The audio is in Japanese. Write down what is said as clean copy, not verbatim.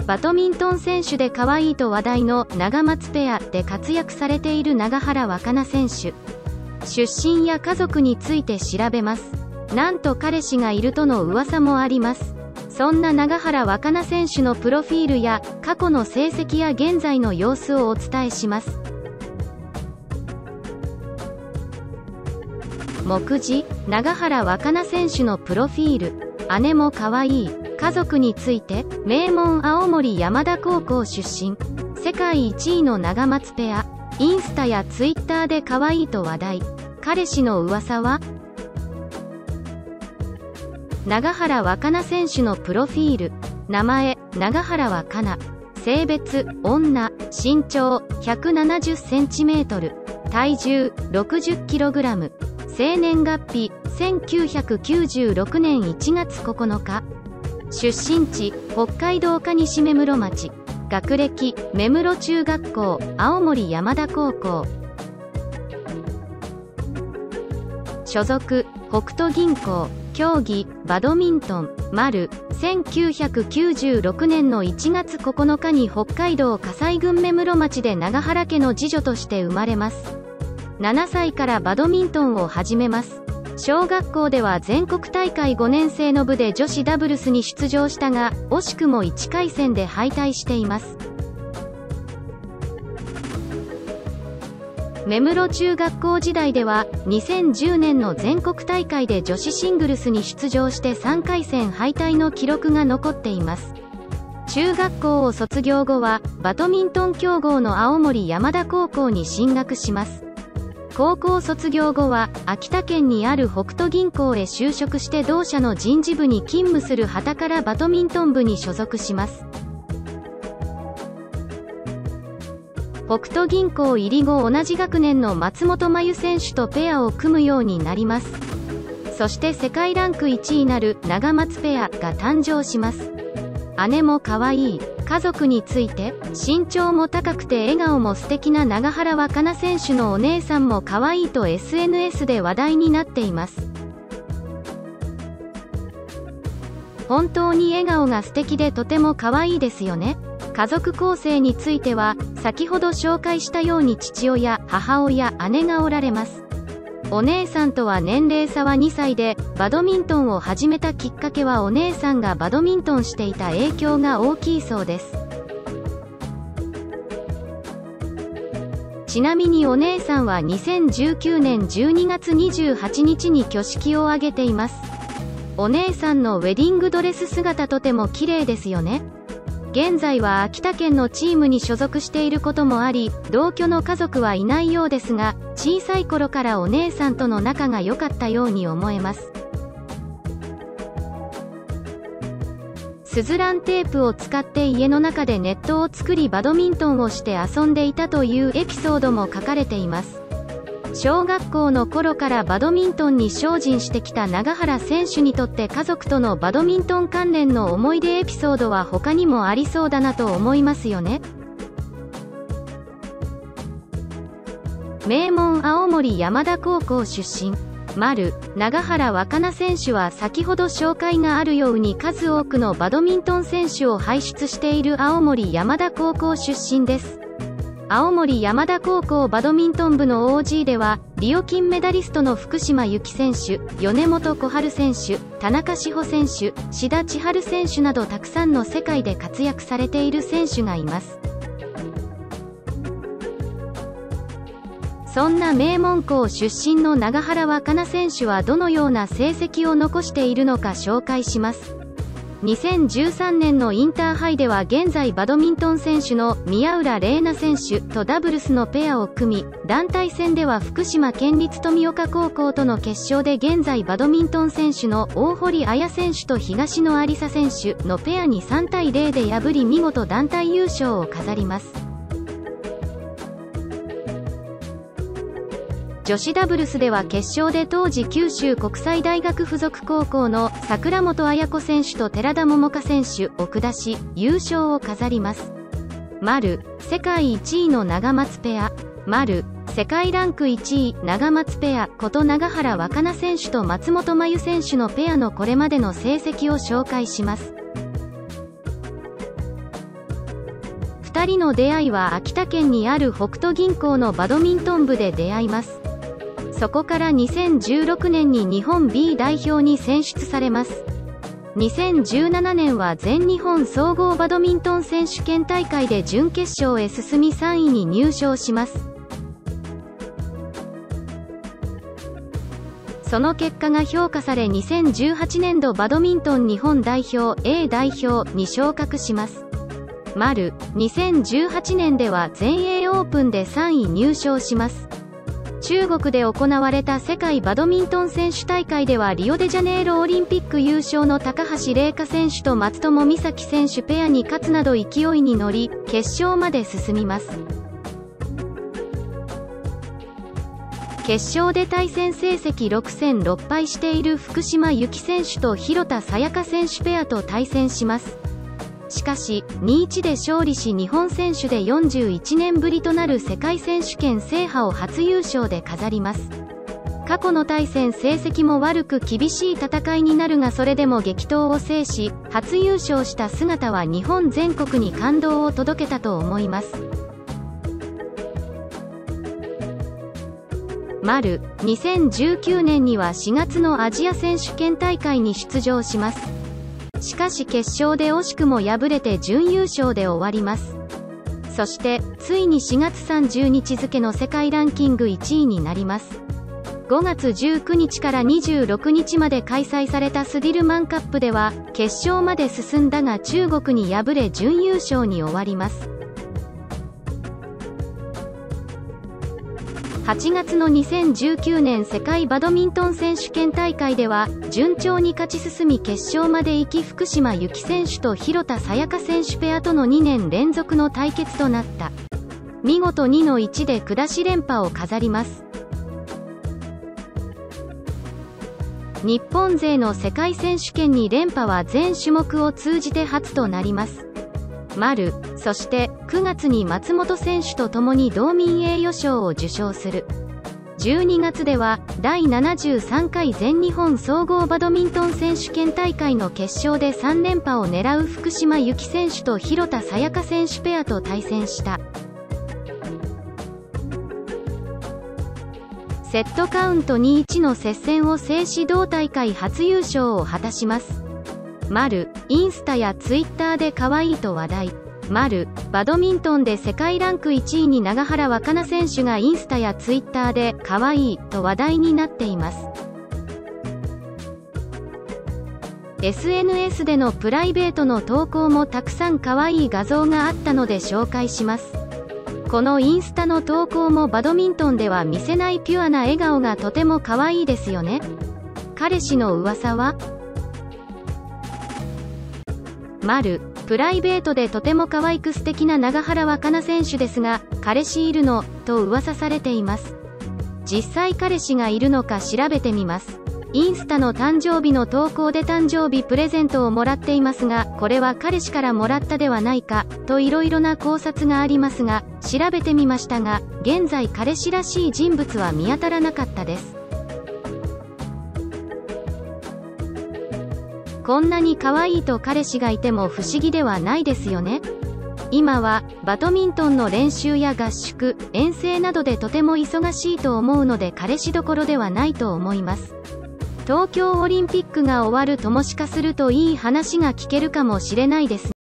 バドミントン選手で可愛いと話題のナガマツペアで活躍されている永原和可那選手。出身や家族について調べます。なんと彼氏がいるとの噂もあります。そんな永原和可那選手のプロフィールや過去の成績や現在の様子をお伝えします。目次、永原和可那選手のプロフィール。姉も可愛い。家族について、名門青森山田高校出身。世界1位のナガマツペア。インスタやツイッターで可愛いと話題。彼氏の噂は？永原和可那選手のプロフィール。名前、永原和可那。性別、女。身長、170cm。体重、60kg。生年月日、1996年1月9日。出身地、北海道可西目室町。学歴、目室中学校、青森山田高校。所属、北斗銀行。競技、バドミントン。1996年の1月9日に北海道葛西郡目室町で永原家の次女として生まれます。7歳からバドミントンを始めます。小学校では全国大会5年生の部で女子ダブルスに出場したが、惜しくも1回戦で敗退しています。目室中学校時代では、2010年の全国大会で女子シングルスに出場して3回戦敗退の記録が残っています。中学校を卒業後は、バドミントン強豪の青森山田高校に進学します。高校卒業後は秋田県にある北斗銀行へ就職して同社の人事部に勤務する傍からバドミントン部に所属します。北斗銀行入り後同じ学年の松本麻佑選手とペアを組むようになります。そして世界ランク1位なるナガマツペアが誕生します。姉も可愛い。家族について、身長も高くて笑顔も素敵な永原和可那選手のお姉さんも可愛いと SNS で話題になっています。本当に笑顔が素敵でとても可愛いですよね。家族構成については、先ほど紹介したように父親、母親、姉がおられます。お姉さんとは年齢差は2歳で、バドミントンを始めたきっかけはお姉さんがバドミントンしていた影響が大きいそうです。ちなみにお姉さんは2019年12月28日に挙式を挙げています。お姉さんのウェディングドレス姿とても綺麗ですよね。現在は秋田県のチームに所属していることもあり、同居の家族はいないようですが、小さい頃からお姉さんとの仲が良かったように思えます。スズランテープを使って家の中でネットを作りバドミントンをして遊んでいたというエピソードも書かれています。小学校の頃からバドミントンに精進してきた永原選手にとって家族とのバドミントン関連の思い出エピソードは他にもありそうだなと思いますよね。名門青森山田高校出身。永原和可那選手は先ほど紹介があるように数多くのバドミントン選手を輩出している青森山田高校出身です。青森山田高校バドミントン部の OG では、リオ金メダリストの福島由紀選手、米本小春選手、田中志保選手、志田千陽選手などたくさんの世界で活躍されている選手がいます。そんな名門校出身の永原和可那選手はどのような成績を残しているのか紹介します。2013年のインターハイでは現在バドミントン選手の宮浦玲奈選手とダブルスのペアを組み、団体戦では福島県立富岡高校との決勝で現在バドミントン選手の大堀彩選手と東野有紗選手のペアに3対0で破り見事団体優勝を飾ります。女子ダブルスでは決勝で当時九州国際大学附属高校の櫻本綾子選手と寺田桃香選手を下し優勝を飾ります。世界1位のナガマツペア。世界ランク1位ナガマツペアこと永原和可那選手と松本麻佑選手のペアのこれまでの成績を紹介します。 2人の出会いは秋田県にある北都銀行のバドミントン部で出会います。そこから2016年に日本 B 代表に選出されます。2017年は全日本総合バドミントン選手権大会で準決勝へ進み3位に入賞します。その結果が評価され2018年度バドミントン日本代表 A 代表に昇格します。2018年では全英オープンで3位入賞します。中国で行われた世界バドミントン選手大会ではリオデジャネイロオリンピック優勝の高橋麗華選手と松友美佐紀選手ペアに勝つなど勢いに乗り、決勝まで進みます。決勝で対戦成績6戦6敗している福島由紀選手と廣田彩花選手ペアと対戦します。しかし、2-1で勝利し日本選手で41年ぶりとなる世界選手権制覇を初優勝で飾ります。過去の対戦成績も悪く厳しい戦いになるがそれでも激闘を制し、初優勝した姿は日本全国に感動を届けたと思います。2019年には4月のアジア選手権大会に出場します。しかし決勝で惜しくも敗れて準優勝で終わります。そしてついに4月30日付の世界ランキング1位になります。5月19日から26日まで開催されたスディルマンカップでは決勝まで進んだが中国に敗れ準優勝に終わります。8月の2019年世界バドミントン選手権大会では順調に勝ち進み決勝まで行き福島由紀選手と廣田彩花選手ペアとの2年連続の対決となった。見事2-1で下し連覇を飾ります。日本勢の世界選手権2連覇は全種目を通じて初となります。そして9月に松本選手と共に道民栄誉賞を受賞する。12月では第73回全日本総合バドミントン選手権大会の決勝で3連覇を狙う福島由紀選手と廣田彩花選手ペアと対戦した。セットカウント 2-1 の接戦を制し同大会初優勝を果たします。インスタやツイッターで可愛いと話題。バドミントンで世界ランク1位に永原和可那選手がインスタやツイッターで可愛いと話題になっています。SNS でのプライベートの投稿もたくさん可愛い画像があったので紹介します。このインスタの投稿もバドミントンでは見せないピュアな笑顔がとても可愛いですよね。彼氏の噂は？プライベートでとても可愛く素敵な永原和可那選手ですが、彼氏いるのと噂されています。実際彼氏がいるのか調べてみます。インスタの誕生日の投稿で誕生日プレゼントをもらっていますが、これは彼氏からもらったではないかといろいろな考察がありますが、調べてみましたが、現在彼氏らしい人物は見当たらなかったです。こんなに可愛いと彼氏がいても不思議ではないですよね。今はバドミントンの練習や合宿、遠征などでとても忙しいと思うので彼氏どころではないと思います。東京オリンピックが終わるともしかするといい話が聞けるかもしれないですね。